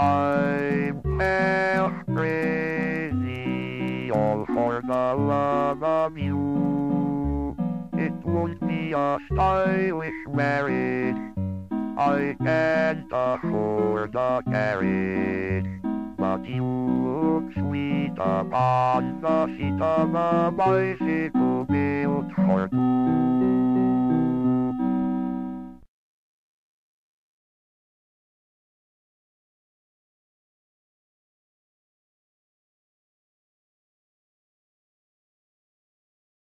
I'm half crazy, all for the love of you. It won't be a stylish marriage, I can't afford a carriage, but you look sweet upon the seat of a bicycle built for two.